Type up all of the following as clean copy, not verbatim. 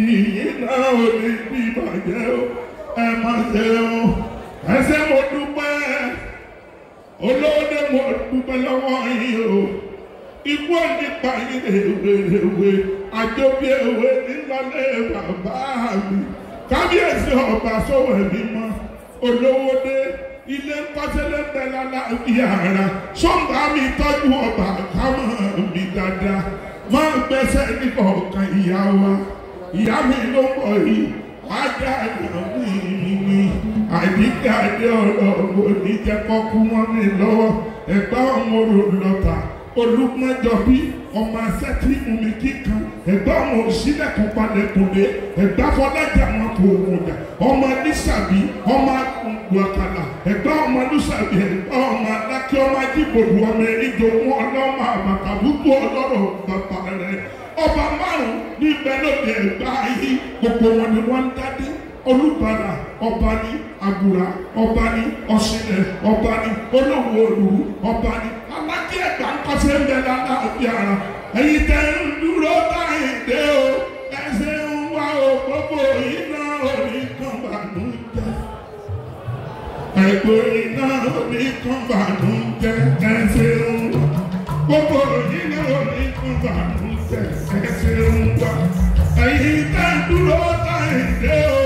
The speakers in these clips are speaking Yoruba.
Ìyínà ò ní bí ìbàjẹ́ o, ẹ máa ṣe o. Ẹsẹ̀ mo dúpẹ́, olóde mo dúpẹ́ lọ́wọ́ yín o. Ikú nípa yín rèwerèwe, Ajobiewe nílọ́lé bàbá mi. Kábíyèsí ọba sọ̀wọ́ ẹ̀mí mọ́, olówó dé. Ilé pàṣẹlẹ bẹ̀rẹ̀ aláàbíyá ara sọ́ńgà mi tọ́jú ọba kámọ́ mi dáadáa máa gbẹ́sẹ̀ nípa ọ̀kan ìyá wa ìyá mi ló pọ̀ yìí ajá ìyàwó mi àdìgbàdé ọ̀rọ̀ oníjẹ́kọ́kú mọ́ mi lọ́wọ́ ẹ̀gbá ọmọ lọ́ta olùmọ̀jọ̀bí ọmọ asẹ́tì omi kíkan ẹ̀gbá ọmọ òṣìlẹ̀kùn palẹ̀kùnlé ẹ̀gbá fọlájà wọn kò wọ̀dà ọmọ nísàbí ọmọ akùnkùn ẹ̀gbá ọmọ nísàbí ẹ̀gbá ọmọ adákẹ́ ọmọ ajíbòdù ọmọ ìjòwò ọlọ́mọ àbàkàbùkù ọlọ́rọ̀ bàbá rẹ̀ ọba márùn níbẹ̀ lóde ẹ̀gbá yìí gbogbo wọn ni wọ́n ń dádé olùbàdà ọba ní àgùrà ọba ní ọ̀ṣìnẹ̀ ọba ní olówó òru ọba ní alájẹ ẹgbà ń kọsẹ̀ ń bẹ láàbí ara ẹ̀yin tẹ́ ń dúró báyìí dé o ẹsẹ̀ ń wá o gbogbo iná orí kan bànújẹ́ ẹgbẹ́ iná orí kan bànújẹ́ ẹsẹ̀ ń wá gbogbo iná orí kan bànújẹ́ ẹsẹ̀ ń wá ẹ̀yin tẹ́ ń dúró báyìí dé o.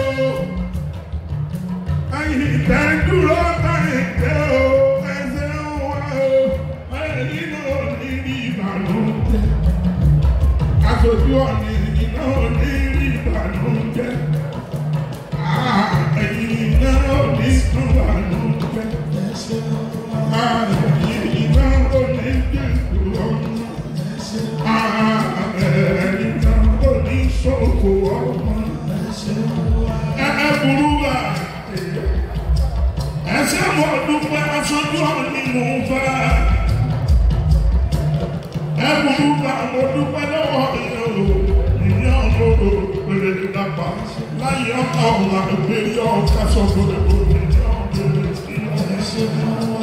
Ìdádúró báyìí dé o, ẹsẹ̀ ń wá o, ẹ̀yin náà ní rí ìbànújẹ́. Aṣojú ọ̀nì náà ní rí ìbànújẹ́. Ẹ̀yin náà ní ìbànújẹ́. Ẹ̀yin náà ní jésù ọmọ. Ẹ̀yin náà ní ṣòkò ọmọ. Burú wa. Ẹsẹ̀ mo dúpẹ́ aṣojú ọ̀nì mò ń fẹ́. Ẹ̀bùrú bá mo dúpẹ́ lọ́wọ́ ìyàwó ìyá ọ̀rọ̀ pèrè dàpá. Láyé ọkọ̀ ọ̀la ìgbéyàwó kásọ̀ gbọdọ̀ ìyá ọ̀rọ̀ ìyá ọ̀rọ̀.